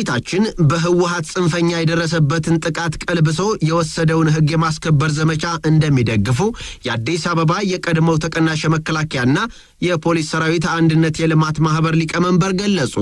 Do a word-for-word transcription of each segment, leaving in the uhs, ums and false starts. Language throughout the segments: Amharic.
ሰራዊታችን በህወሓት ጽንፈኛ የደረሰበትን ጥቃት ቀልብሶ የወሰደውን ህግ የማስከበር ዘመቻ እንደሚደግፉ የአዲስ አበባ የቀድሞው ተቀናሽ መከላከያና የፖሊስ ሰራዊት አንድነት የልማት ማህበር ሊቀመንበር ገለጹ።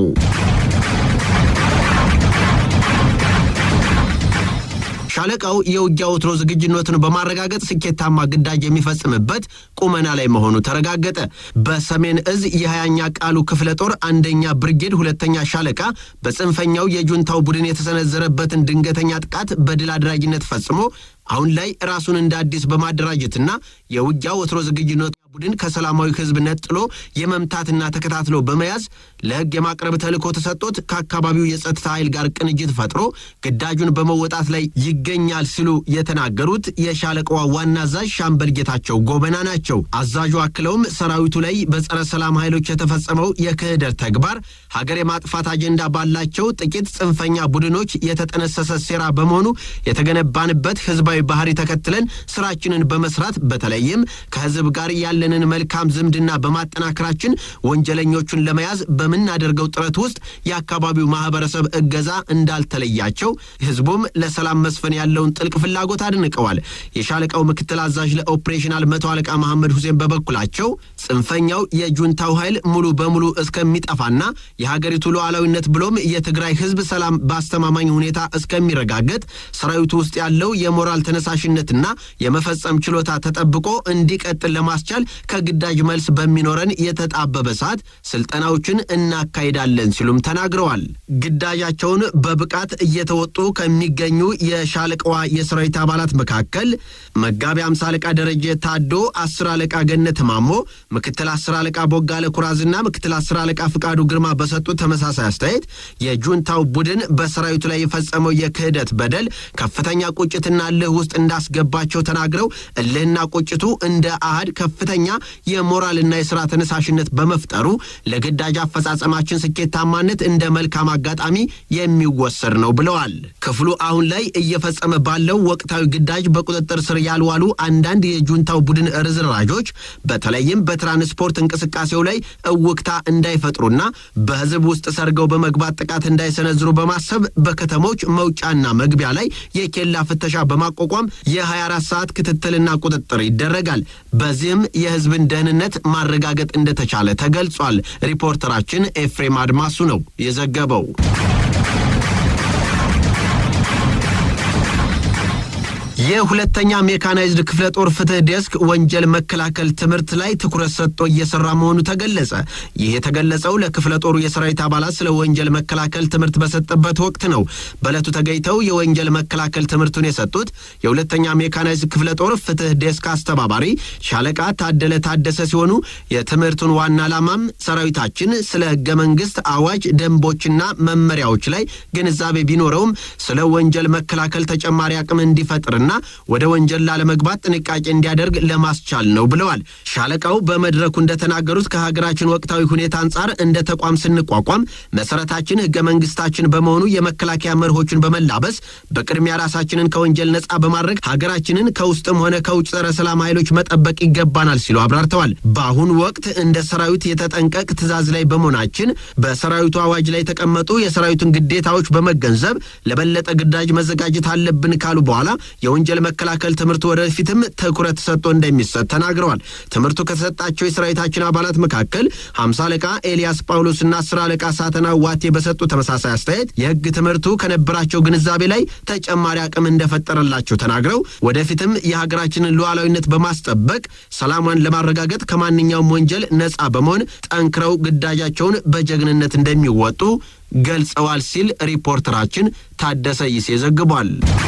ሻለቃው የውጊያ ወትሮ ዝግጁነቱን በማረጋገጥ ስኬታማ ግዳጅ የሚፈጽምበት ቁመና ላይ መሆኑ ተረጋገጠ። በሰሜን እዝ የሃያኛ ቃሉ ክፍለ ጦር አንደኛ ብርጌድ ሁለተኛ ሻለቃ በጽንፈኛው የጁንታው ቡድን የተሰነዘረበትን ድንገተኛ ጥቃት በድል አድራጊነት ፈጽሞ አሁን ላይ ራሱን እንደ አዲስ በማደራጀትና የውጊያ ወትሮ ዝግጁነት ቡድን ከሰላማዊ ህዝብ ነጥሎ የመምታትና ተከታትሎ በመያዝ ለህግ የማቅረብ ተልዕኮ ተሰጥቶት ከአካባቢው የጸጥታ ኃይል ጋር ቅንጅት ፈጥሮ ግዳጁን በመወጣት ላይ ይገኛል ሲሉ የተናገሩት የሻለቃው ዋና አዛዥ ሻምበል ጌታቸው ጎበና ናቸው። አዛዡ አክለውም ሰራዊቱ ላይ በጸረ ሰላም ኃይሎች የተፈጸመው የክህደት ተግባር ሀገር የማጥፋት አጀንዳ ባላቸው ጥቂት ጽንፈኛ ቡድኖች የተጠነሰሰ ሴራ በመሆኑ የተገነባንበት ህዝባዊ ባህሪ ተከትለን ስራችንን በመስራት በተለይም ከህዝብ ጋር ያለንን መልካም ዝምድና በማጠናከራችን ወንጀለኞቹን ለመያዝ በመናደርገው ጥረት ውስጥ የአካባቢው ማህበረሰብ እገዛ እንዳልተለያቸው ህዝቡም ለሰላም መስፈን ያለውን ጥልቅ ፍላጎት አድንቀዋል። የሻለቃው ምክትል አዛዥ ለኦፕሬሽናል መቶ አለቃ መሐመድ ሁሴን በበኩላቸው ጽንፈኛው የጁንታው ኃይል ሙሉ በሙሉ እስከሚጠፋና የሀገሪቱ ሉዓላዊነት ብሎም የትግራይ ህዝብ ሰላም ባስተማማኝ ሁኔታ እስከሚረጋገጥ ሰራዊቱ ውስጥ ያለው የሞራል ተነሳሽነትና የመፈጸም ችሎታ ተጠብቆ እንዲቀጥል ለማስቻል ከግዳጅ መልስ በሚኖረን የተጣበበ ሰዓት ስልጠናዎችን እናካሂዳለን ሲሉም ተናግረዋል። ግዳጃቸውን በብቃት እየተወጡ ከሚገኙ የሻለቃዋ የሰራዊት አባላት መካከል መጋቢ ሃምሳ አለቃ ደረጀ ታዶ፣ አስር አለቃ ገነት ማሞ፣ ምክትል አስር አለቃ ቦጋለ ኩራዝና ምክትል አስር አለቃ ፍቃዱ ግርማ በሰጡት ተመሳሳይ አስተያየት የጁንታው ቡድን በሰራዊቱ ላይ የፈጸመው የክህደት በደል ከፍተኛ ቁጭትና እልህ ውስጥ እንዳስገባቸው ተናግረው እልህና ቁጭቱ እንደ አሃድ ከፍተኛ የሞራልና የሥራ ተነሳሽነት በመፍጠሩ ለግዳጅ አፈጻጸማችን ስኬታማነት እንደ መልካም አጋጣሚ የሚወሰድ ነው ብለዋል። ክፍሉ አሁን ላይ እየፈጸመ ባለው ወቅታዊ ግዳጅ በቁጥጥር ስር ያልዋሉ አንዳንድ የጁንታው ቡድን ርዝራዦች በተለይም በትራንስፖርት እንቅስቃሴው ላይ እውክታ እንዳይፈጥሩና በህዝብ ውስጥ ሰርገው በመግባት ጥቃት እንዳይሰነዝሩ በማሰብ በከተሞች መውጫና መግቢያ ላይ የኬላ ፍተሻ በማቋቋም የ24 ሰዓት ክትትልና ቁጥጥር ይደረጋል። በዚህም የህዝብን ደህንነት ማረጋገጥ እንደተቻለ ተገልጿል። ሪፖርተራችን ኤፍሬም አድማሱ ነው የዘገበው። የሁለተኛ ሜካናይዝድ ክፍለ ጦር ፍትህ ዴስክ ወንጀል መከላከል ትምህርት ላይ ትኩረት ሰጥቶ እየሰራ መሆኑ ተገለጸ። ይህ የተገለጸው ለክፍለ ጦሩ የሰራዊት አባላት ስለ ወንጀል መከላከል ትምህርት በሰጠበት ወቅት ነው። በለቱ ተገኝተው የወንጀል መከላከል ትምህርቱን የሰጡት የሁለተኛ ሜካናይዝድ ክፍለ ጦር ፍትህ ዴስክ አስተባባሪ ሻለቃ ታደለ ታደሰ ሲሆኑ የትምህርቱን ዋና ዓላማም ሰራዊታችን ስለ ህገ መንግስት አዋጅ፣ ደንቦችና መመሪያዎች ላይ ግንዛቤ ቢኖረውም ስለ ወንጀል መከላከል ተጨማሪ አቅም እንዲፈጥርና ወደ ወንጀል ላለመግባት ጥንቃቄ እንዲያደርግ ለማስቻል ነው ብለዋል። ሻለቃው በመድረኩ እንደተናገሩት ከሀገራችን ወቅታዊ ሁኔታ አንጻር እንደ ተቋም ስንቋቋም መሰረታችን ህገ መንግስታችን በመሆኑ የመከላከያ መርሆችን በመላበስ በቅድሚያ ራሳችንን ከወንጀል ነጻ በማድረግ ሀገራችንን ከውስጥም ሆነ ከውጭ ጸረ ሰላም ኃይሎች መጠበቅ ይገባናል ሲሉ አብራርተዋል። በአሁኑ ወቅት እንደ ሰራዊት የተጠንቀቅ ትዕዛዝ ላይ በመሆናችን በሰራዊቱ አዋጅ ላይ የተቀመጡ የሰራዊቱን ግዴታዎች በመገንዘብ ለበለጠ ግዳጅ መዘጋጀት አለብን ካሉ በኋላ የወንጀል መከላከል ትምህርቱ ወደፊትም ትኩረት ሰጥቶ እንደሚሰጥ ተናግረዋል። ትምህርቱ ከተሰጣቸው የሰራዊታችን አባላት መካከል ሃምሳ አለቃ ኤልያስ ጳውሎስና አስር አለቃ ሳተና ዋቴ በሰጡ ተመሳሳይ አስተያየት የህግ ትምህርቱ ከነበራቸው ግንዛቤ ላይ ተጨማሪ አቅም እንደፈጠረላቸው ተናግረው ወደፊትም የሀገራችንን ሉዓላዊነት በማስጠበቅ ሰላሟን ለማረጋገጥ ከማንኛውም ወንጀል ነጻ በመሆን ጠንክረው ግዳጃቸውን በጀግንነት እንደሚወጡ ገልጸዋል ሲል ሪፖርተራችን ታደሰ ይሴ ዘግቧል።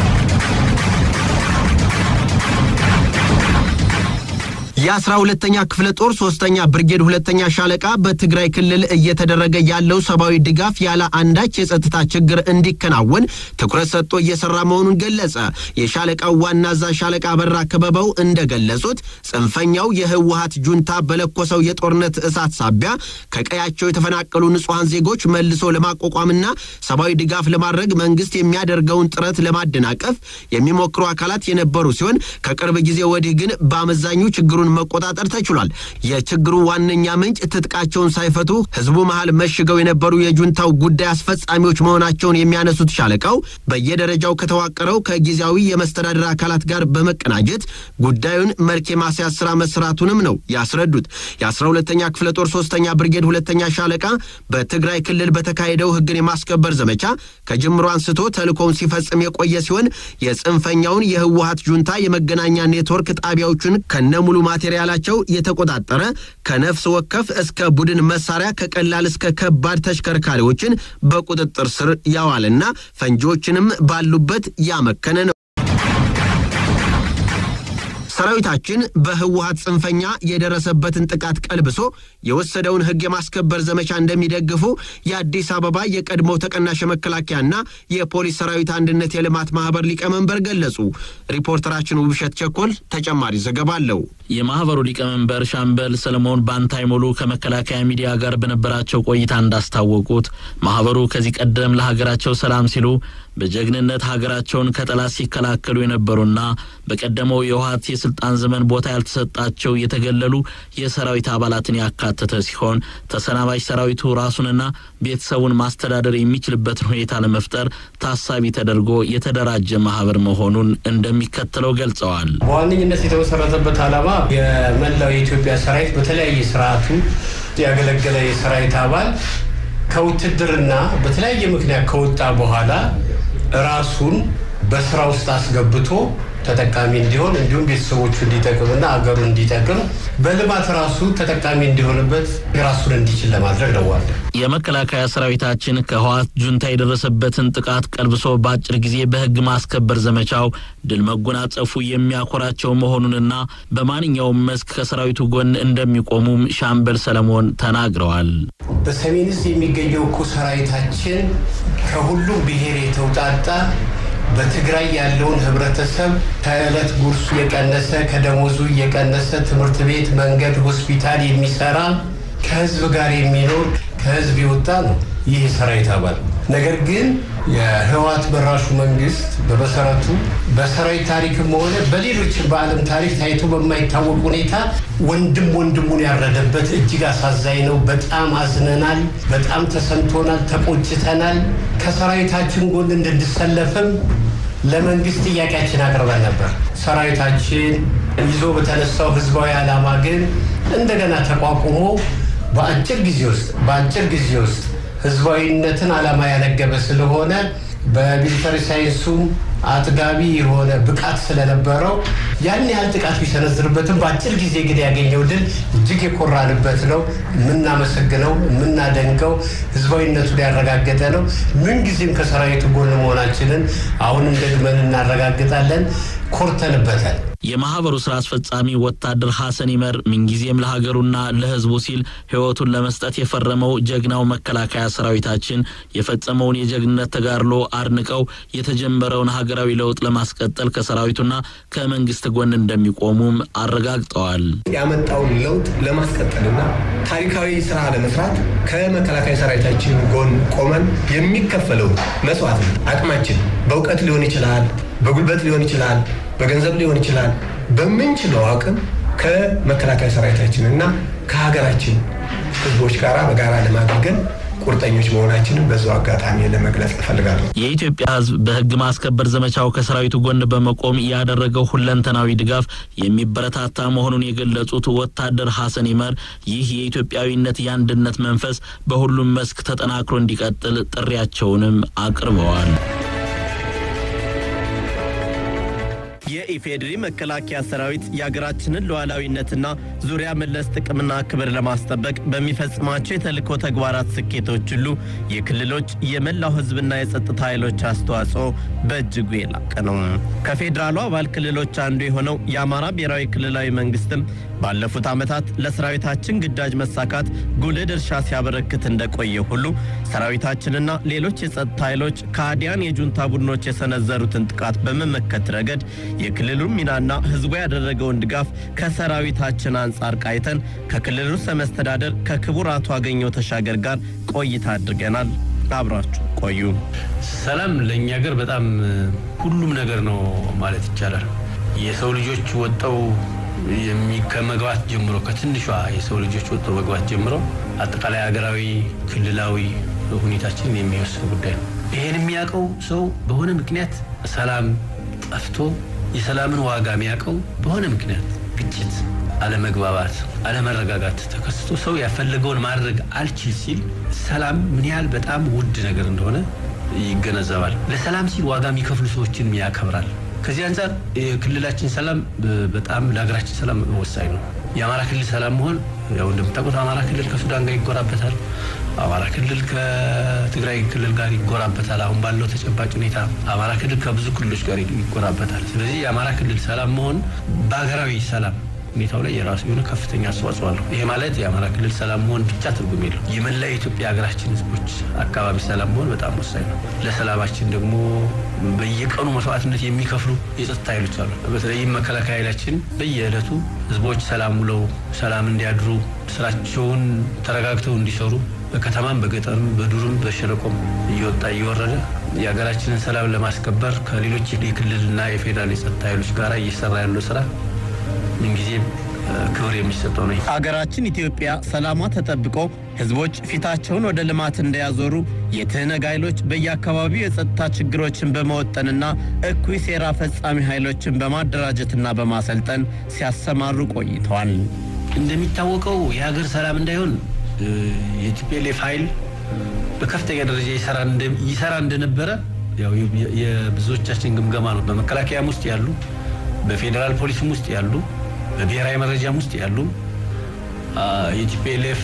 የአስራ ሁለተኛ ክፍለ ጦር ሶስተኛ ብርጌድ ሁለተኛ ሻለቃ በትግራይ ክልል እየተደረገ ያለው ሰብአዊ ድጋፍ ያለ አንዳች የጸጥታ ችግር እንዲከናወን ትኩረት ሰጥቶ እየሰራ መሆኑን ገለጸ። የሻለቃው ዋና አዛዥ ሻለቃ አበራ ከበበው እንደገለጹት ጽንፈኛው የህወሓት ጁንታ በለኮሰው የጦርነት እሳት ሳቢያ ከቀያቸው የተፈናቀሉ ንጹሃን ዜጎች መልሶ ለማቋቋምና ሰብአዊ ድጋፍ ለማድረግ መንግስት የሚያደርገውን ጥረት ለማደናቀፍ የሚሞክሩ አካላት የነበሩ ሲሆን ከቅርብ ጊዜ ወዲህ ግን በአመዛኙ ችግሩን ችግሩን መቆጣጠር ተችሏል። የችግሩ ዋነኛ ምንጭ ትጥቃቸውን ሳይፈቱ ህዝቡ መሃል መሽገው የነበሩ የጁንታው ጉዳይ አስፈጻሚዎች መሆናቸውን የሚያነሱት ሻለቃው በየደረጃው ከተዋቀረው ከጊዜያዊ የመስተዳድር አካላት ጋር በመቀናጀት ጉዳዩን መልክ የማስያዝ ስራ መስራቱንም ነው ያስረዱት። የአስራ ሁለተኛ ክፍለ ጦር ሶስተኛ ብርጌድ ሁለተኛ ሻለቃ በትግራይ ክልል በተካሄደው ህግን የማስከበር ዘመቻ ከጅምሩ አንስቶ ተልእኮውን ሲፈጽም የቆየ ሲሆን የጽንፈኛውን የህወሓት ጁንታ የመገናኛ ኔትወርክ ጣቢያዎችን ከነሙሉ ማቴሪያላቸው የተቆጣጠረ ከነፍስ ወከፍ እስከ ቡድን መሳሪያ ከቀላል እስከ ከባድ ተሽከርካሪዎችን በቁጥጥር ስር ያዋልና ፈንጂዎችንም ባሉበት ያመከነ ነው። ሰራዊታችን በህወሓት ጽንፈኛ የደረሰበትን ጥቃት ቀልብሶ የወሰደውን ህግ የማስከበር ዘመቻ እንደሚደግፉ የአዲስ አበባ የቀድሞ ተቀናሽ መከላከያና የፖሊስ ሰራዊት አንድነት የልማት ማህበር ሊቀመንበር ገለጹ። ሪፖርተራችን ውብሸት ቸኮል ተጨማሪ ዘገባ አለው። የማህበሩ ሊቀመንበር ሻምበል ሰለሞን ባንታይሞሉ ከመከላከያ ሚዲያ ጋር በነበራቸው ቆይታ እንዳስታወቁት ማህበሩ ከዚህ ቀደም ለሀገራቸው ሰላም ሲሉ በጀግንነት ሀገራቸውን ከጠላት ሲከላከሉ የነበሩና በቀደመው የህወሓት የስልጣን ዘመን ቦታ ያልተሰጣቸው የተገለሉ የሰራዊት አባላትን ያካተተ ሲሆን ተሰናባሽ ሰራዊቱ ራሱንና ቤተሰቡን ማስተዳደር የሚችልበትን ሁኔታ ለመፍጠር ታሳቢ ተደርጎ የተደራጀ ማህበር መሆኑን እንደሚከተለው ገልጸዋል። በዋነኝነት የተመሰረተበት ዓላማ የመላው የኢትዮጵያ ሰራዊት በተለያየ ስርዓቱ ያገለገለ የሰራዊት አባል ከውትድርና በተለያየ ምክንያት ከወጣ በኋላ ራሱን በስራ ውስጥ አስገብቶ ተጠቃሚ እንዲሆን እንዲሁም ቤተሰቦቹ እንዲጠቅምና አገሩ እንዲጠቅም በልማት ራሱ ተጠቃሚ እንዲሆንበት ራሱን እንዲችል ለማድረግ ነው። የመከላከያ ሰራዊታችን ከህወሓት ጁንታ የደረሰበትን ጥቃት ቀልብሶ በአጭር ጊዜ በህግ ማስከበር ዘመቻው ድል መጎናጸፉ የሚያኮራቸው መሆኑንና በማንኛውም መስክ ከሰራዊቱ ጎን እንደሚቆሙም ሻምበል ሰለሞን ተናግረዋል። በሰሜን ዕዝ የሚገኘው እኮ ሰራዊታችን ከሁሉም ብሔር የተውጣጣ በትግራይ ያለውን ህብረተሰብ ከእለት ጉርሱ የቀነሰ ከደሞዙ የቀነሰ ትምህርት ቤት፣ መንገድ፣ ሆስፒታል የሚሰራ ከህዝብ ጋር የሚኖር ከህዝብ ይወጣ ነው ይህ ሰራዊት አባል። ነገር ግን የህወሓት በራሹ መንግስት በመሰረቱ በሰራዊት ታሪክም ሆነ በሌሎች በዓለም ታሪክ ታይቶ በማይታወቅ ሁኔታ ወንድም ወንድሙን ያረደበት እጅግ አሳዛኝ ነው። በጣም አዝነናል፣ በጣም ተሰምቶናል፣ ተቆጭተናል። ከሰራዊታችን ጎን እንድንሰለፍም ለመንግስት ጥያቄያችን አቅርበን ነበር። ሰራዊታችን ይዞ በተነሳው ህዝባዊ ዓላማ ግን እንደገና ተቋቁሞ በአጭር ጊዜ ውስጥ በአጭር ጊዜ ውስጥ ህዝባዊነትን ዓላማ ያነገበ ስለሆነ በሚሊተሪ ሳይንሱ አጥጋቢ የሆነ ብቃት ስለነበረው ያን ያህል ጥቃት ቢሰነዝርበትም በአጭር ጊዜ ግን ያገኘው ድል እጅግ የኮራንበት ነው። ምናመሰግነው ምናደንቀው ህዝባዊነቱን ያረጋገጠ ነው። ምን ጊዜም ከሰራዊቱ ጎን መሆናችንን አሁንም ደግመን እናረጋግጣለን። ኮርተንበታል። የማህበሩ ስራ አስፈጻሚ ወታደር ሐሰን ይመር ምንጊዜም ለሀገሩና ለህዝቡ ሲል ህይወቱን ለመስጠት የፈረመው ጀግናው መከላከያ ሰራዊታችን የፈጸመውን የጀግንነት ተጋድሎ አድንቀው የተጀመረውን ሀገራዊ ለውጥ ለማስቀጠል ከሰራዊቱና ከመንግስት ጎን እንደሚቆሙም አረጋግጠዋል። ያመጣውን ለውጥ ለማስቀጠልና ታሪካዊ ስራ ለመስራት ከመከላከያ ሰራዊታችን ጎን ቆመን የሚከፈለው መስዋዕት አቅማችን በእውቀት ሊሆን ይችላል፣ በጉልበት ሊሆን ይችላል፣ በገንዘብ ሊሆን ይችላል፣ በምንችለው አቅም ከመከላከያ ሰራዊታችንና ከሀገራችን ህዝቦች ጋር በጋራ ለማገልገል ቁርጠኞች መሆናችንን በዛው አጋጣሚ ለመግለጽ እፈልጋለሁ። የኢትዮጵያ ህዝብ በህግ ማስከበር ዘመቻው ከሰራዊቱ ጎን በመቆም ያደረገው ሁለንተናዊ ድጋፍ የሚበረታታ መሆኑን የገለጹት ወታደር ሐሰን ይመር ይህ የኢትዮጵያዊነት የአንድነት መንፈስ በሁሉም መስክ ተጠናክሮ እንዲቀጥል ጥሪያቸውንም አቅርበዋል። የኢፌድሪ መከላከያ ሰራዊት የሀገራችንን ሉዓላዊነትና ዙሪያ መለስ ጥቅምና ክብር ለማስጠበቅ በሚፈጽማቸው የተልእኮ ተግባራት ስኬቶች ሁሉ የክልሎች የመላው ህዝብና የጸጥታ ኃይሎች አስተዋጽኦ በእጅጉ የላቀ ነው። ከፌዴራሉ አባል ክልሎች አንዱ የሆነው የአማራ ብሔራዊ ክልላዊ መንግስትም ባለፉት ዓመታት ለሰራዊታችን ግዳጅ መሳካት ጉልህ ድርሻ ሲያበረክት እንደቆየ ሁሉ ሰራዊታችንና ሌሎች የጸጥታ ኃይሎች ከአዲያን የጁንታ ቡድኖች የሰነዘሩትን ጥቃት በመመከት ረገድ የክልሉ ሚናና ህዝቡ ያደረገውን ድጋፍ ከሰራዊታችን አንጻር ቃይተን ከክልሉ መስተዳድር ከክቡር አቶ አገኘው ተሻገር ጋር ቆይታ አድርገናል። አብራችሁ ቆዩ። ሰላም ለኛ ሀገር በጣም ሁሉም ነገር ነው ማለት ይቻላል። የሰው ልጆች ወጣው የሚከመግባት ጀምሮ ከትንሿ የሰው ልጆች ወጥቶ መግባት ጀምሮ አጠቃላይ ሀገራዊ ክልላዊ ሁኔታችን የሚወስን ጉዳይ ነው። ይሄን የሚያቀው ሰው በሆነ ምክንያት ሰላም ጠፍቶ የሰላምን ዋጋ የሚያቀው በሆነ ምክንያት ግጭት፣ አለመግባባት፣ አለመረጋጋት ተከስቶ ሰው ያፈለገውን ማድረግ አልችል ሲል ሰላም ምን ያህል በጣም ውድ ነገር እንደሆነ ይገነዘባል። ለሰላም ሲል ዋጋ የሚከፍሉ ሰዎችን ያከብራል። ከዚህ አንፃር የክልላችን ሰላም በጣም ለሀገራችን ሰላም ወሳኝ ነው። የአማራ ክልል ሰላም መሆን ያው እንደምታውቁት አማራ ክልል ከሱዳን ጋር ይጎራበታል። አማራ ክልል ከትግራይ ክልል ጋር ይጎራበታል። አሁን ባለው ተጨባጭ ሁኔታ አማራ ክልል ከብዙ ክልሎች ጋር ይጎራበታል። ስለዚህ የአማራ ክልል ሰላም መሆን በሀገራዊ ሰላም ሁኔታው ላይ የራሱ የሆነ ከፍተኛ አስተዋጽኦ አለው። ይሄ ማለት የአማራ ክልል ሰላም መሆን ብቻ ትርጉም የለው። የመላ የኢትዮጵያ ሀገራችን ህዝቦች አካባቢ ሰላም መሆን በጣም ወሳኝ ነው። ለሰላማችን ደግሞ በየቀኑ መስዋዕትነት የሚከፍሉ የጸጥታ ኃይሎች አሉ። በተለይም መከላከያ ኃይላችን በየዕለቱ ህዝቦች ሰላም ውለው ሰላም እንዲያድሩ ስራቸውን ተረጋግተው እንዲሰሩ በከተማም በገጠርም በዱርም በሸለቆም እየወጣ እየወረደ የሀገራችንን ሰላም ለማስከበር ከሌሎች የክልልና የፌዴራል የጸጥታ ኃይሎች ጋር እየሰራ ያለው ስራ እንግዲህ ክብር የሚሰጠው ነው። አገራችን ኢትዮጵያ ሰላሟ ተጠብቆ ህዝቦች ፊታቸውን ወደ ልማት እንዲያዞሩ የትህነግ ኃይሎች በየአካባቢው የጸጥታ ችግሮችን በመወጠንና እኩይ ሴራ ፈጻሚ ኃይሎችን በማደራጀትና በማሰልጠን ሲያሰማሩ ቆይተዋል። እንደሚታወቀው የሀገር ሰላም እንዳይሆን የቲፒኤልኤፍ ኃይል በከፍተኛ ደረጃ ይሰራ እንደ ይሰራ እንደነበረ ያው የብዙዎቻችን ግምገማ ነው። በመከላከያም ውስጥ ያሉ፣ በፌደራል ፖሊስም ውስጥ ያሉ፣ በብሔራዊ መረጃም ውስጥ ያሉ የቲፒኤልኤፍ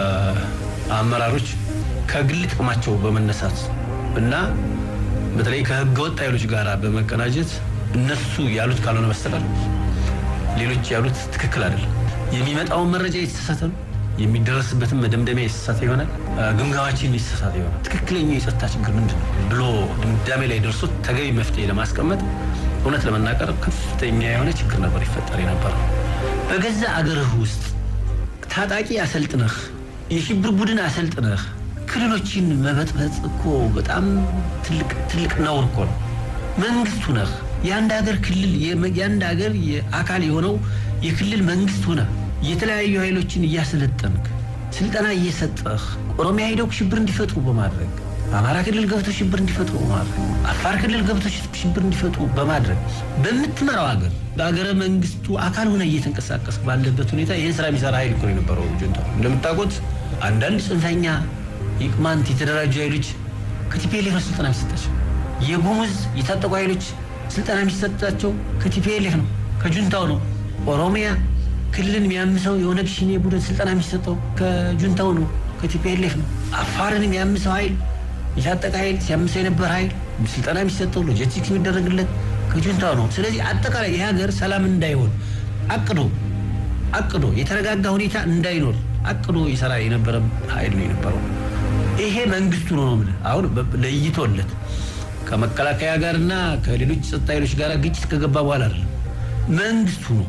አመራሮች ከግል ጥቅማቸው በመነሳት እና በተለይ ከህገወጥ ኃይሎች ጋር በመቀናጀት እነሱ ያሉት ካልሆነ በስተቀር ሌሎች ያሉት ትክክል አይደለም። የሚመጣው መረጃ የተሳሳተ ነው። የሚደረስበትም መደምደሚያ የተሳሳተ ይሆናል። ግምገማችን የተሳሳተ ይሆናል። ትክክለኛው የጸጥታ ችግር ምንድነው ብሎ ድምዳሜ ላይ ደርሶ ተገቢ መፍትሄ ለማስቀመጥ እውነት ለመናገር ከፍተኛ የሆነ ችግር ነበር ይፈጠር የነበረው። በገዛ አገርህ ውስጥ ታጣቂ አሰልጥነህ የሽብር ቡድን አሰልጥነህ ክልሎችን መበጥበጥ እኮ በጣም ትልቅ ትልቅ ነውር እኮ ነው። መንግስቱ ነህ የአንድ ሀገር ክልል የአንድ ሀገር የአካል የሆነው የክልል መንግስት ሆነ የተለያዩ ኃይሎችን እያሰለጠንክ ስልጠና እየሰጠህ ኦሮሚያ ሄደው ሽብር እንዲፈጥሩ በማድረግ አማራ ክልል ገብተው ሽብር እንዲፈጥሩ በማድረግ አፋር ክልል ገብተው ሽብር እንዲፈጥሩ በማድረግ በምትመራው ሀገር በሀገረ መንግስቱ አካል ሆነ እየተንቀሳቀስ ባለበት ሁኔታ ይህን ስራ የሚሰራ ኃይል እኮ ነው የነበረው ጁንታው። እንደምታውቁት አንዳንድ ጽንፈኛ የቅማንት የተደራጁ ኃይሎች ከቲፒኤልኤፍ ስልጠና የሚሰጣቸው፣ የጉሙዝ የታጠቁ ኃይሎች ስልጠና የሚሰጣቸው ከቲፒኤልኤፍ ነው ከጁንታው ነው። ኦሮሚያ ክልልን የሚያምሰው የኦነግ ሸኔ ቡድን ስልጠና የሚሰጠው ከጁንታው ነው ከቲፒኤልኤፍ ነው። አፋርን የሚያምሰው ኃይል የታጠቀ ኃይል ሲያምሰው የነበረ ኃይል ስልጠና የሚሰጠው ሎጂስቲክስ የሚደረግለት ከጁንታው ነው። ስለዚህ አጠቃላይ የሀገር ሰላም እንዳይሆን አቅዶ አቅዶ የተረጋጋ ሁኔታ እንዳይኖር አቅዶ ይሰራ የነበረ ኃይል ነው የነበረው። ይሄ መንግስቱ ነው ነው አሁን ለይቶለት ከመከላከያ ጋርና ከሌሎች ጸጥታ ኃይሎች ጋር ግጭት ከገባ በኋላ አይደለም መንግስቱ ነው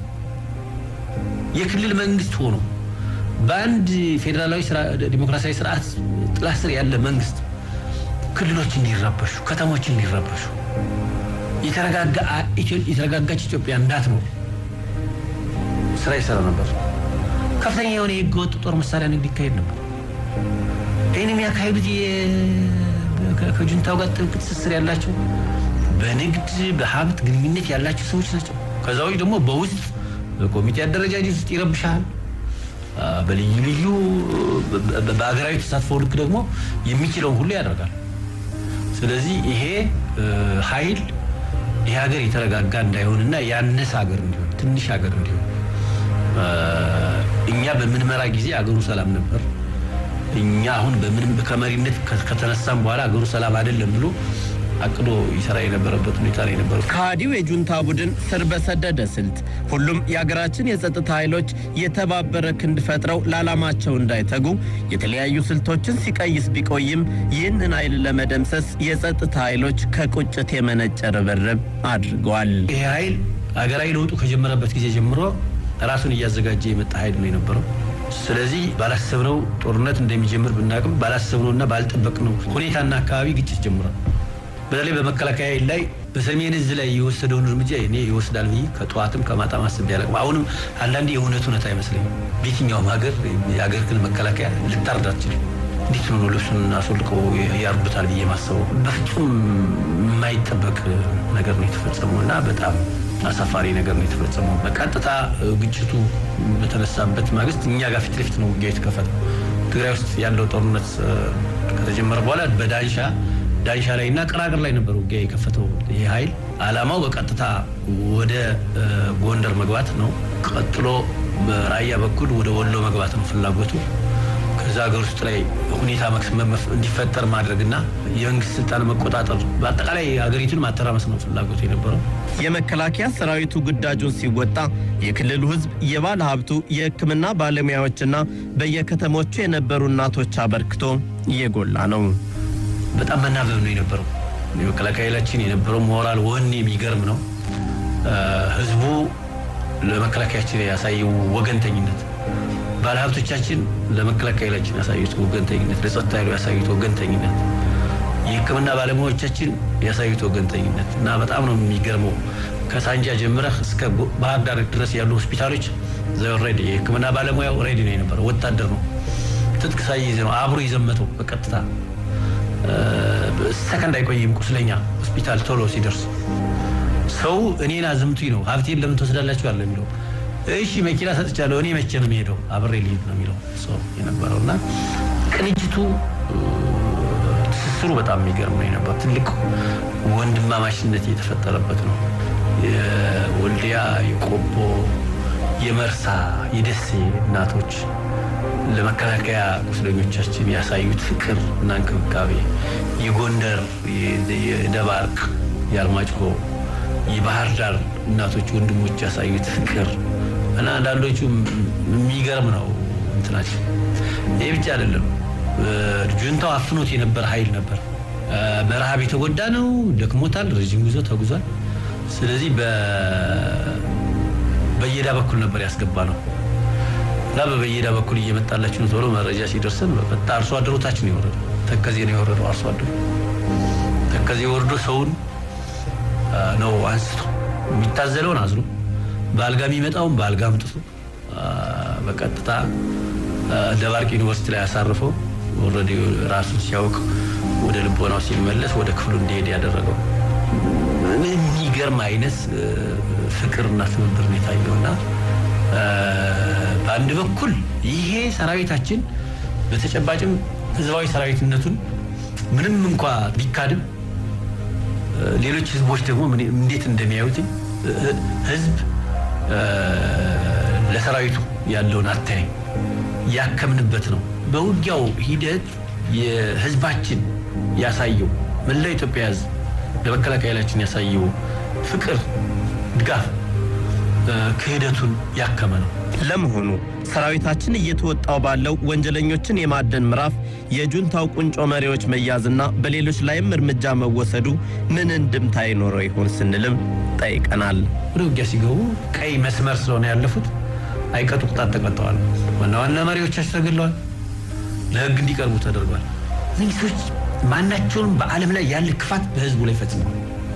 የክልል መንግስት ሆኖ በአንድ ፌደራላዊ ዲሞክራሲያዊ ስርዓት ጥላ ስር ያለ መንግስት ክልሎች እንዲረበሹ ከተሞች እንዲረበሹ የተረጋጋ የተረጋጋች ኢትዮጵያ እንዳትኖር ስራ ይሰራ ነበር። ከፍተኛ የሆነ የህገወጥ ጦር መሳሪያ ንግድ ይካሄድ ነበር። ይህንም ያካሄዱት ከጁንታው ጋር ጥብቅ ትስስር ያላቸው በንግድ በሀብት ግንኙነት ያላቸው ሰዎች ናቸው። ከዛው ደግሞ በውስጥ በኮሚቴ አደረጃጀት ውስጥ ይረብሻል። በልዩ ልዩ በአገራዊ ተሳትፎ ልክ ደግሞ የሚችለውን ሁሉ ያደርጋል። ስለዚህ ይሄ ኃይል ይሄ ሀገር የተረጋጋ እንዳይሆንና ያነሰ ሀገር እንዲሆን ትንሽ ሀገር እንዲሆን እኛ በምንመራ ጊዜ አገሩ ሰላም ነበር። እኛ አሁን በምንም ከመሪነት ከተነሳም በኋላ አገሩ ሰላም አይደለም ብሎ አቅዶ ይሰራ የነበረበት ሁኔታ ላይ ነበር። ከሃዲው የጁንታ ቡድን ስር በሰደደ ስልት ሁሉም የሀገራችን የጸጥታ ኃይሎች የተባበረ ክንድ ፈጥረው ለዓላማቸው እንዳይተጉ የተለያዩ ስልቶችን ሲቀይስ ቢቆይም ይህንን ኃይል ለመደምሰስ የጸጥታ ኃይሎች ከቁጭት የመነጨ ርብርብ አድርገዋል። ይሄ ኃይል ሀገራዊ ለውጡ ከጀመረበት ጊዜ ጀምሮ ራሱን እያዘጋጀ የመጣ ኃይል ነው የነበረው። ስለዚህ ባላሰብነው ጦርነት እንደሚጀምር ብናቅም ባላሰብነውና ባልጠበቅነው ሁኔታና አካባቢ ግጭት ጀምሯል። በተለይ በመከላከያ ላይ በሰሜን እዝ ላይ የወሰደውን እርምጃ እኔ ይወስዳል ብዬ ከጧትም ከማታም አስቤ አላውቅም። አሁንም አንዳንዴ የእውነት እውነት አይመስለኝም። በየትኛውም ሀገር የሀገር ክል መከላከያ ልታርዳችን እንዴት ነው ልብሱን አስወልቀው ያርዱታል ብዬ ማሰበው በፍጹም የማይጠበቅ ነገር ነው የተፈጸመው እና በጣም አሳፋሪ ነገር ነው የተፈጸመው። በቀጥታ ግጭቱ በተነሳበት ማግስት እኛ ጋር ፊት ለፊት ነው ውጊያ የተከፈተው። ትግራይ ውስጥ ያለው ጦርነት ከተጀመረ በኋላ በዳንሻ ዳንሻ ላይና ቅራቅር ላይ ነበር ውጊያ የከፈተው ይሄ ኃይል። አላማው በቀጥታ ወደ ጎንደር መግባት ነው። ቀጥሎ በራያ በኩል ወደ ወሎ መግባት ነው ፍላጎቱ። ከዛ ሀገር ውስጥ ላይ ሁኔታ መክሰመፍ እንዲፈጠር ማድረግና የመንግስት ስልጣን መቆጣጠር በአጠቃላይ ሀገሪቱን ማተራመስ ነው ፍላጎቱ የነበረው። የመከላከያ ሰራዊቱ ግዳጁን ሲወጣ የክልሉ ህዝብ የባለ ሀብቱ የሕክምና ባለሙያዎችና በየከተሞቹ የነበሩ እናቶች አበርክቶ የጎላ ነው። በጣም መናበብ ነው የነበረው። የመከላከያ ኃይላችን የነበረው ሞራል ወኔ የሚገርም ነው። ህዝቡ ለመከላከያችን ያሳየው ወገንተኝነት፣ ባለሀብቶቻችን ለመከላከያ ኃይላችን ያሳዩት ወገንተኝነት፣ ለጸጥታ ኃይሉ ያሳዩት ወገንተኝነት፣ የሕክምና ባለሙያዎቻችን ያሳዩት ወገንተኝነት እና በጣም ነው የሚገርመው። ከሳንጃ ጀምረህ እስከ ባህር ዳር ድረስ ያሉ ሆስፒታሎች ዘሬዲ የሕክምና ባለሙያው ሬዲ ነው የነበረው። ወታደር ነው ትጥቅ ሳይይዝ ነው አብሮ ይዘመተው በቀጥታ ሰከንድ አይቆይም። ቁስለኛ ሆስፒታል ቶሎ ሲደርስ ሰው እኔና ዝምቱኝ ነው ሀብቴን ለምን ተወስዳላችሁ አለ የሚለው። እሺ መኪና ሰጥቻለሁ እኔ መቼ ነው የሚሄደው አብሬ ልሂድ ነው የሚለው ሰው የነበረውና ቅንጅቱ ትስስሩ በጣም የሚገርም ነው የነበረው። ትልቅ ወንድማማችነት የተፈጠረበት ነው። የወልዲያ የቆቦ የመርሳ የደሴ እናቶች ለመከላከያ ቁስለኞቻችን ያሳዩት ፍቅር እና እንክብካቤ፣ የጎንደር የደባርቅ የአርማጭሆ የባህር ዳር እናቶች ወንድሞች ያሳዩት ፍቅር እና አንዳንዶቹ የሚገርም ነው እንትናቸው። ይሄ ብቻ አይደለም፣ ጁንታው አፍኖት የነበረ ኃይል ነበር። በረሃብ የተጎዳ ነው፣ ደክሞታል፣ ረጅም ጉዞ ተጉዟል። ስለዚህ በየዳ በኩል ነበር ያስገባ ነው እና በበየዳ በኩል እየመጣላችሁ ነው ተብሎ መረጃ ሲደርሰን በቃ አርሶ አደሮታችን ይወረዱ ተከዜ ነው የወረደው። አርሶ አደሩ ተከዜ ወርዶ ሰውን ነው አንስቶ የሚታዘለውን አዝሮ በአልጋ የሚመጣውን በአልጋ አምጥቶ በቀጥታ ደባርቅ ዩኒቨርሲቲ ላይ አሳርፈው ኦልሬዲ ራሱን ሲያውቅ ወደ ልቦናው ሲመለስ ወደ ክፍሉ እንዲሄድ ያደረገው የሚገርም አይነት ፍቅርና ትብብር ነው የታየውና በአንድ በኩል ይሄ ሰራዊታችን በተጨባጭም ህዝባዊ ሰራዊትነቱን ምንም እንኳን ቢካድም ሌሎች ህዝቦች ደግሞ እንዴት እንደሚያዩት ህዝብ ለሰራዊቱ ያለውን አታይ ያከምንበት ነው። በውጊያው ሂደት የህዝባችን ያሳየው መላው ኢትዮጵያ ህዝብ ለመከላከያ ኃይላችን ያሳየው ፍቅር፣ ድጋፍ ክህደቱን ያከመ ነው። ለመሆኑ ሰራዊታችን እየተወጣው ባለው ወንጀለኞችን የማደን ምዕራፍ የጁንታው ቁንጮ መሪዎች መያዝና በሌሎች ላይም እርምጃ መወሰዱ ምን እንድምታ ይኖረው ይሆን ስንልም ጠይቀናል። ወደ ውጊያ ሲገቡ ቀይ መስመር ስለሆነ ያለፉት አይቀጡ ቅጣት ተቀጥተዋል። ዋና ዋና መሪዎቻቸው ተገድለዋል፣ ለህግ እንዲቀርቡ ተደርጓል። እነዚህ ሰዎች ማናቸውንም በዓለም ላይ ያለ ክፋት በህዝቡ ላይ ፈጽመዋል።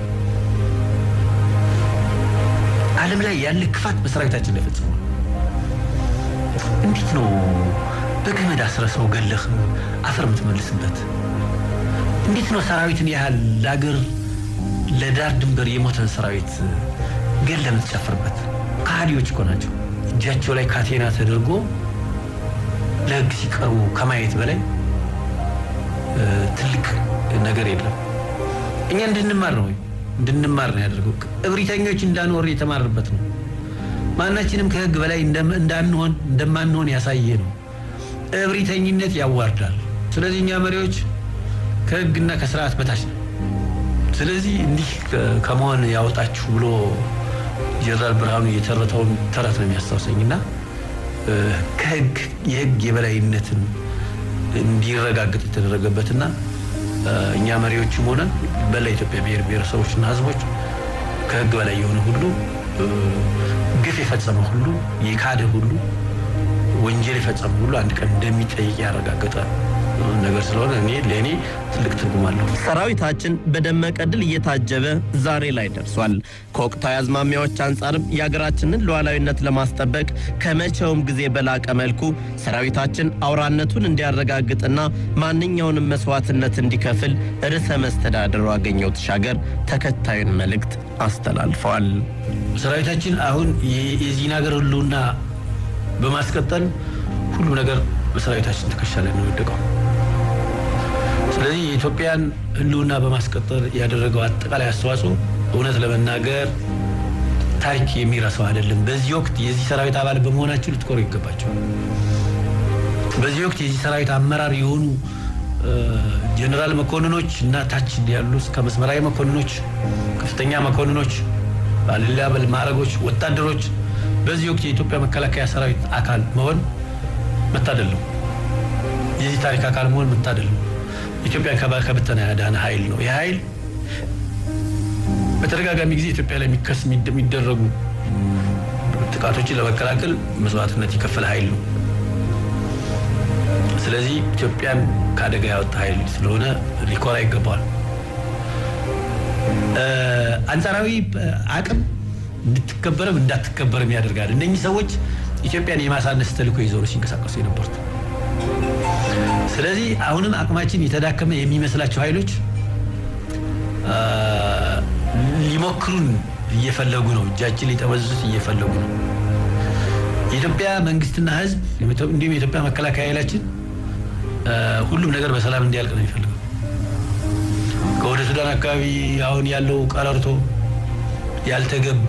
ዓለም ላይ ያለ ክፋት በሰራዊታችን ላይ ፈጽመዋል። እንዴት ነው በገመድ አስረሰው ገለህ አፈር የምትመልስበት? እንዴት ነው ሰራዊትን ያህል ለሀገር ለዳር ድንበር የሞተን ሰራዊት ገለህ የምትጨፍርበት? ከሃዲዎች እኮ ናቸው። እጃቸው ላይ ካቴና ተደርጎ ለህግ ሲቀርቡ ከማየት በላይ ትልቅ ነገር የለም። እኛ እንድንማር ነው እንድንማር ነው ያደረገው። እብሪተኞች እንዳንወር የተማርበት ነው። ማናችንም ከህግ በላይ እንዳንሆን እንደማንሆን ያሳየ ነው። እብሪተኝነት ያዋርዳል። ስለዚህ እኛ መሪዎች ከህግና ከስርዓት በታች ነው። ስለዚህ እንዲህ ከመሆን ያወጣችሁ ብሎ ጀነራል ብርሃኑ የተረተውን ተረት ነው የሚያስታውሰኝና ከህግ የህግ የበላይነትን እንዲረጋግጥ የተደረገበትና እኛ መሪዎችም ሆነን በላይ ኢትዮጵያ ብሔር ብሔረሰቦችና ህዝቦች ከህግ በላይ የሆነ ሁሉ ግፍ የፈጸመ ሁሉ የካደ ሁሉ ወንጀል የፈጸመ ሁሉ አንድ ቀን እንደሚጠይቅ ያረጋገጠ ነገር ስለሆነ እኔ ለኔ ትልቅ ትርጉም አለው። ሰራዊታችን በደመቀ ድል እየታጀበ ዛሬ ላይ ደርሷል። ከወቅታዊ አዝማሚያዎች አንጻርም የሀገራችንን ሉዓላዊነት ለማስጠበቅ ከመቼውም ጊዜ በላቀ መልኩ ሰራዊታችን አውራነቱን እንዲያረጋግጥና ማንኛውንም መስዋዕትነት እንዲከፍል ርዕሰ መስተዳድሩ አገኘሁ ተሻገር ተከታዩን መልእክት አስተላልፈዋል። ሰራዊታችን አሁን የዚህ ነገር ሁሉና በማስቀጠል ሁሉ ነገር በሰራዊታችን ተከሻለ ነው የወደቀው። ስለዚህ የኢትዮጵያን ህልውና በማስቀጠል ያደረገው አጠቃላይ አስተዋጽኦ እውነት ለመናገር ታሪክ የሚረሳው አይደለም። በዚህ ወቅት የዚህ ሰራዊት አባል በመሆናቸው ልትኮሩ ይገባቸዋል። በዚህ ወቅት የዚህ ሰራዊት አመራር የሆኑ ጀነራል መኮንኖች እና ታች ያሉ እስከ መስመራዊ መኮንኖች፣ ከፍተኛ መኮንኖች፣ ባለሌላ ማዕረጎች፣ ወታደሮች በዚህ ወቅት የኢትዮጵያ መከላከያ ሰራዊት አካል መሆን መታደል ነው። የዚህ ታሪክ አካል መሆን መታደል ነው። ኢትዮጵያ ከበተና ያዳነ ኃይል ነው። ይህ ኃይል በተደጋጋሚ ጊዜ ኢትዮጵያ ላይ የሚከስ የሚደረጉ ጥቃቶችን ለመከላከል መስዋዕትነት ይከፈል ኃይል ነው። ስለዚህ ኢትዮጵያን ከአደጋ ያወጣ ኃይል ስለሆነ ሊኮራ ይገባዋል። አንጻራዊ አቅም እንድትከበርም እንዳትከበርም ያደርጋል። እነኚህ ሰዎች ኢትዮጵያን የማሳነስ ተልዕኮ ይዘው ነው ሲንቀሳቀሱ የነበሩት። ስለዚህ አሁንም አቅማችን የተዳከመ የሚመስላቸው ኃይሎች ሊሞክሩን እየፈለጉ ነው። እጃችን ሊጠመዝዙት እየፈለጉ ነው። የኢትዮጵያ መንግስትና ህዝብ እንዲሁም የኢትዮጵያ መከላከያ ኃይላችን ሁሉም ነገር በሰላም እንዲያልቅ ነው የሚፈልገው። ከወደ ሱዳን አካባቢ አሁን ያለው ቀረርቶ ያልተገባ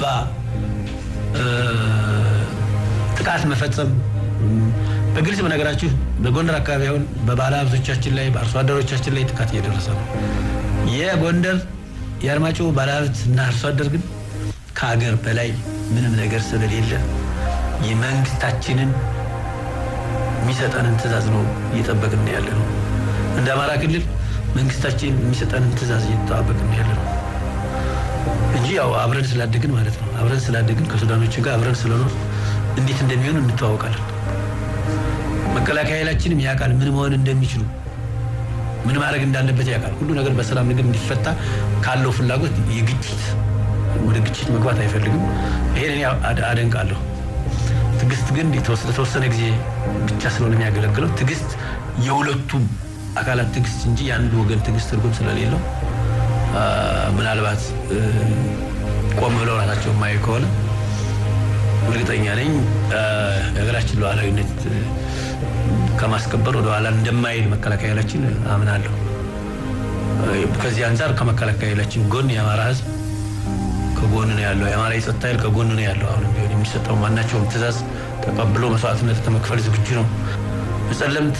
ጥቃት መፈጸም በግልጽ በነገራችሁ በጎንደር አካባቢ አሁን በባለ ሀብቶቻችን ላይ በአርሶ አደሮቻችን ላይ ጥቃት እየደረሰ ነው። የጎንደር የአርማጮ ባለ ሀብት እና አርሶ አደር ግን ከሀገር በላይ ምንም ነገር ስለሌለ የመንግስታችንን የሚሰጠንን ትእዛዝ ነው እየጠበቅን ያለ ነው። እንደ አማራ ክልል መንግስታችን የሚሰጠንን ትእዛዝ እየተጠባበቅን ያለ ነው እንጂ ያው አብረን ስላደግን ማለት ነው። አብረን ስላደግን ከሱዳኖች ጋር አብረን ስለኖር እንዴት እንደሚሆን እንተዋወቃለን። መከላከያ ኃይላችንም ያውቃል ምን መሆን እንደሚችሉ ምን ማድረግ እንዳለበት ያውቃል። ሁሉ ነገር በሰላም ነገር እንዲፈታ ካለው ፍላጎት የግጭት ወደ ግጭት መግባት አይፈልግም። ይሄን አደንቃለሁ። ትግስት ግን የተወሰነ ጊዜ ብቻ ስለሆነ የሚያገለግለው ትግስት የሁለቱም አካላት ትግስት እንጂ የአንዱ ወገን ትግስት ትርጉም ስለሌለው ምናልባት ቆም ብለው ራሳቸው ማየው ከሆነ እርግጠኛ ነኝ የሀገራችን ሉዓላዊነት ከማስከበር ወደ ኋላ እንደማይል መከላከያ ኃይላችን አምናለሁ። ከዚህ አንፃር ከመከላከያ ኃይላችን ጎን የአማራ ህዝብ ከጎን ነው ያለው። የአማራ የጸጥታ ኃይል ከጎን ነው ያለው። አሁንም ቢሆን የሚሰጠው ማናቸውም ትእዛዝ ተቀብሎ መስዋዕትነት ለመክፈል ዝግጁ ነው። በጸለምት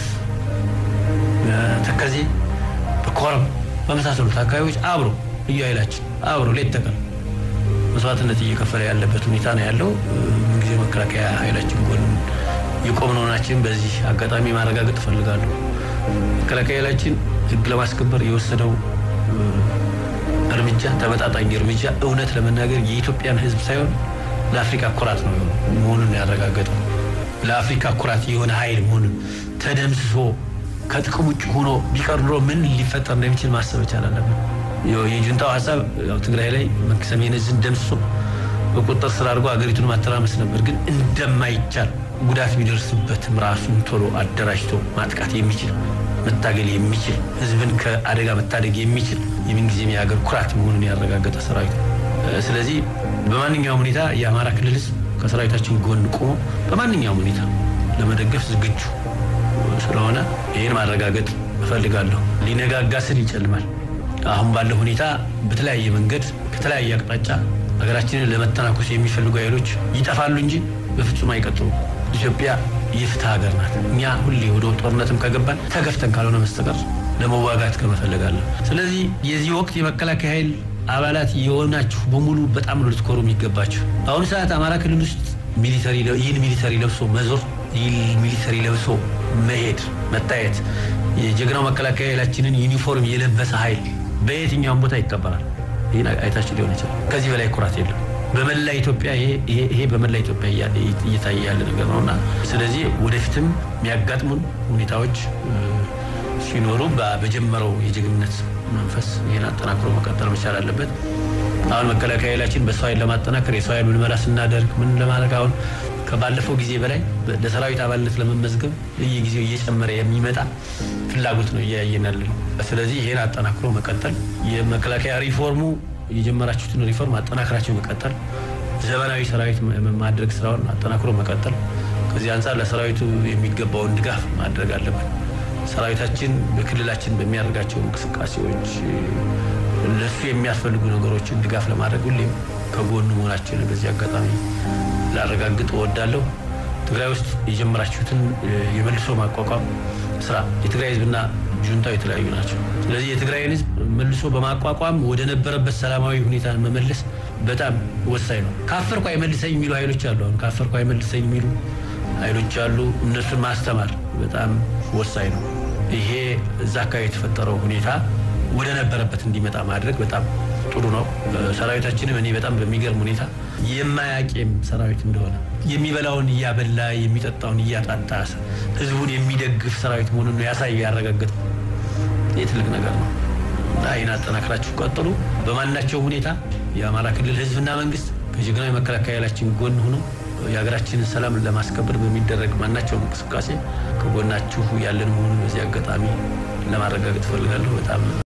ተከዜ በኮረም በመሳሰሉት አካባቢዎች አብሮ ልዩ ኃይላችን አብሮ ሌት ተቀን መስዋዕትነት እየከፈለ ያለበት ሁኔታ ነው ያለው። እንግዲህ መከላከያ ኃይላችን ጎን የቆምነው ናችን በዚህ አጋጣሚ ማረጋገጥ ፈልጋለሁ። መከላከያ ኃይላችን ህግ ለማስከበር የወሰደው እርምጃ ተመጣጣኝ እርምጃ እውነት ለመናገር የኢትዮጵያን ህዝብ ሳይሆን ለአፍሪካ ኩራት ነው መሆኑን ያረጋገጠው። ለአፍሪካ ኩራት የሆነ ኃይል መሆኑን ተደምስሶ ከጥቅም ውጭ ሆኖ ቢቀር ኖሮ ምን ሊፈጠር እንደሚችል ማሰብ ይቻላል። የጁንታው ሐሳብ ያው ትግራይ ላይ ሰሜን ዕዝን ደምስሶ በቁጥጥር ስር አድርጎ አገሪቱን ማተራመስ ነበር። ግን እንደማይቻል ጉዳት ቢደርስበትም ራሱን ቶሎ አደራጅቶ ማጥቃት የሚችል መታገል የሚችል ህዝብን ከአደጋ መታደግ የሚችል የምንጊዜም የሀገር ኩራት መሆኑን ያረጋገጠ ሰራዊት። ስለዚህ በማንኛውም ሁኔታ የአማራ ክልል ህዝብ ከሰራዊታችን ጎን ቆሞ በማንኛውም ሁኔታ ለመደገፍ ዝግጁ ስለሆነ ይሄን ማረጋገጥ እፈልጋለሁ። ሊነጋጋ ስል ይጨልማል። አሁን ባለው ሁኔታ በተለያየ መንገድ ከተለያየ አቅጣጫ ሀገራችንን ለመተናኮስ የሚፈልጉ ኃይሎች ይጠፋሉ እንጂ በፍጹም አይቀጥሉም። ኢትዮጵያ የፍትህ ሀገር ናት። እኛ ሁሌ ወደ ጦርነትም ከገባን ተገፍተን ካልሆነ መስተቀር ለመዋጋት ከመፈለጋለን። ስለዚህ የዚህ ወቅት የመከላከያ ኃይል አባላት የሆናችሁ በሙሉ በጣም ነው ልትኮሩ የሚገባችሁ። አሁን ሰዓት አማራ ክልል ውስጥ ሚሊተሪ ይህን ሚሊተሪ ለብሶ መዞር፣ ይህን ሚሊተሪ ለብሶ መሄድ መታየት የጀግናው መከላከያ ኃይላችንን ዩኒፎርም የለበሰ ኃይል በየትኛውም ቦታ ይከበራል። ይሄን አይታችሁ ሊሆን ይችላል። ከዚህ በላይ ኩራት የለም። በመላ ኢትዮጵያ ይሄ ይሄ በመላ ኢትዮጵያ እየታየ ያለ ነገር ነውና ስለዚህ ወደፊትም የሚያጋጥሙን ሁኔታዎች ሲኖሩ በጀመረው የጀግንነት መንፈስ ይሄን አጠናክሮ መቀጠል መቻል አለበት። አሁን መከላከያ ኃይላችን በሰው ኃይል ለማጠናከር የሰው ኃይል ምልመላ ስናደርግ ምን ለማድረግ አሁን ከባለፈው ጊዜ በላይ ለሰራዊት አባልነት ለመመዝገብ በየጊዜው እየጨመረ የሚመጣ ፍላጎት ነው እያየን ያለው። ስለዚህ ይሄን አጠናክሮ መቀጠል የመከላከያ ሪፎርሙ የጀመራችሁትን ሪፎርም አጠናክራችሁ መቀጠል ዘመናዊ ሰራዊት ማድረግ ስራውን አጠናክሮ መቀጠል ከዚህ አንፃር ለሰራዊቱ የሚገባውን ድጋፍ ማድረግ አለበት። ሰራዊታችን በክልላችን በሚያደርጋቸው እንቅስቃሴዎች ለሱ የሚያስፈልጉ ነገሮችን ድጋፍ ለማድረግ ሁሌም ከጎኑ መሆናችን በዚህ አጋጣሚ ላረጋግጥ እወዳለሁ። ትግራይ ውስጥ የጀመራችሁትን የመልሶ ማቋቋም ስራ የትግራይ ህዝብና ጁንታው የተለያዩ ናቸው። ስለዚህ የትግራይ ህዝብ መልሶ በማቋቋም ወደ ነበረበት ሰላማዊ ሁኔታ መመለስ በጣም ወሳኝ ነው። ካፈርኩ አይመልሰኝ የሚሉ ኃይሎች አሉ። አሁን ካፈርኩ አይመልሰኝ የሚሉ ኃይሎች አሉ። እነሱን ማስተማር በጣም ወሳኝ ነው። ይሄ እዛ አካባቢ የተፈጠረው ሁኔታ ወደ ነበረበት እንዲመጣ ማድረግ በጣም ጥሩ ነው። ሰራዊታችንም እኔ በጣም በሚገርም ሁኔታ የማያቄም ሰራዊት እንደሆነ የሚበላውን እያበላ የሚጠጣውን እያጣጣ ህዝቡን የሚደግፍ ሰራዊት መሆኑን ያሳይ ያረጋግጥ የትልቅ ነገር ነው። አይና አጠናክራችሁ ቀጥሉ። በማናቸው ሁኔታ የአማራ ክልል ህዝብና መንግስት ከጀግናዊ መከላከያ ኃይላችን ጎን ሆኖ የሀገራችንን ሰላም ለማስከበር በሚደረግ ማናቸው እንቅስቃሴ ከጎናችሁ ያለን መሆኑን በዚህ አጋጣሚ ለማረጋገጥ ፈልጋለሁ። በጣም